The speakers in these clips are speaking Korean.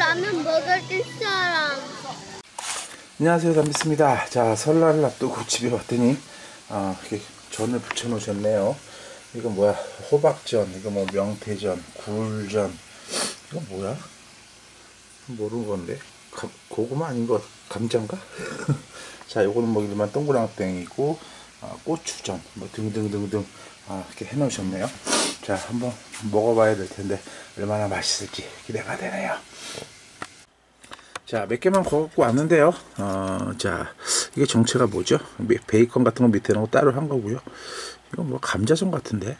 라면 먹어줄 사람. 안녕하세요, 담비스입니다. 자, 설날을 앞두고 집에 왔더니 이렇게 전을 부쳐 놓으셨네요. 이거 뭐야? 호박전, 이거 뭐 명태전, 굴전, 이거 뭐야? 모르는 건데 고구마 아닌 거 감자인가? 자, 요거는 뭐 일반 동그랑땡이고 고추전 뭐 등등등등 이렇게 해놓으셨네요. 자, 한번 먹어봐야 될 텐데 얼마나 맛있을지 기대가 되네요. 자, 몇 개만 갖고 왔는데요. 자, 이게 정체가 뭐죠? 베이컨 같은 거 밑에 놓고 따로 한 거고요. 이건 뭐 감자전 같은데.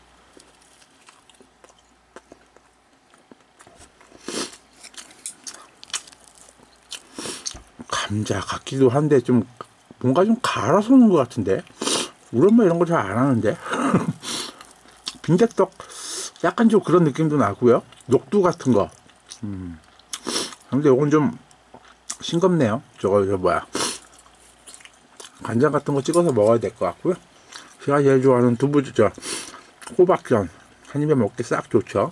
감자 같기도 한데 좀 뭔가 좀 갈아서 넣은 것 같은데. 우리 엄마 이런 거 잘 안 하는데. 빈대떡 약간 좀 그런 느낌도 나고요. 녹두 같은 거. 근데 요건 좀 싱겁네요. 저 뭐야, 간장 같은 거 찍어서 먹어야 될 것 같고요. 제가 제일 좋아하는 호박전 한 입에 먹기 싹 좋죠.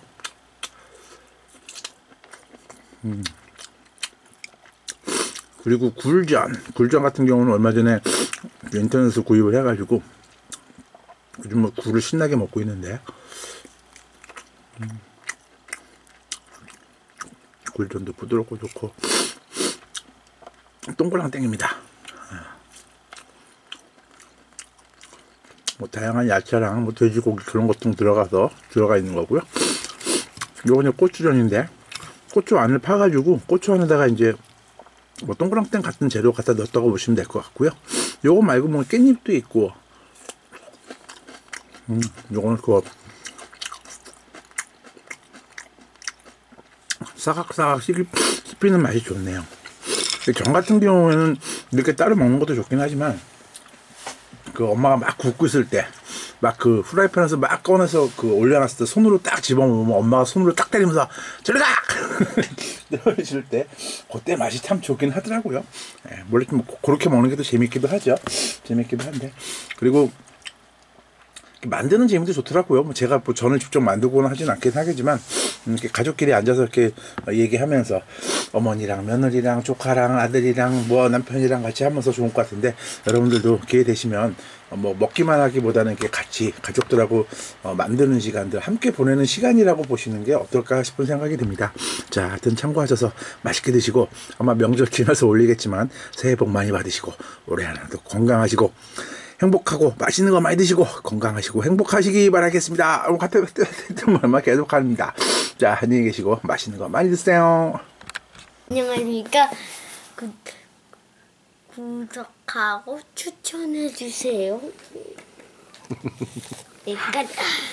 그리고 굴전 같은 경우는 얼마 전에 인터넷에서 구입을 해가지고 요즘 뭐 굴을 신나게 먹고 있는데, 굴전도 부드럽고 좋고 동그랑땡입니다. 뭐 다양한 야채랑 뭐 돼지고기 그런 것 좀 들어가 있는 거고요. 요거는 고추전인데, 고추 안을 파가지고 고추 안에다가 이제 뭐 동그랑땡 같은 재료 갖다 넣었다고 보시면 될 것 같고요. 요거 말고 뭐 깻잎도 있고, 요거는 그거 사각사각 씹히는 맛이 좋네요. 전 같은 경우에는 이렇게 따로 먹는 것도 좋긴 하지만, 그 엄마가 막 굽고 있을 때, 막 그 후라이팬에서 막 꺼내서 그 올려놨을 때 손으로 딱 집어먹으면 엄마가 손으로 딱 때리면서 저리 가! 이러실 때 그때 맛이 참 좋긴 하더라고요. 원래 좀 그렇게 먹는 게 더 재밌기도 하죠. 재밌기도 한데, 그리고 만드는 재미도 좋더라고요. 뭐 제가 뭐 전을 직접 만들고는 하진 않긴 하겠지만, 이렇게 가족끼리 앉아서 이렇게 얘기하면서 어머니랑 며느리랑 조카랑 아들이랑 뭐 남편이랑 같이 하면서 좋을 것 같은데, 여러분들도 기회 되시면 뭐 먹기만 하기보다는 이렇게 같이 가족들하고 만드는 시간들 함께 보내는 시간이라고 보시는 게 어떨까 싶은 생각이 듭니다. 자, 하여튼 참고하셔서 맛있게 드시고, 아마 명절 지나서 올리겠지만 새해 복 많이 받으시고 올해 하나도 건강하시고 행복하고 맛있는 거 많이 드시고 건강하시고 행복하시기 바라겠습니다. 같은 말만 계속합니다. 자, 안녕히 계시고 맛있는 거 많이 드세요. 안녕하십니까. 구독하고 추천해주세요. 내가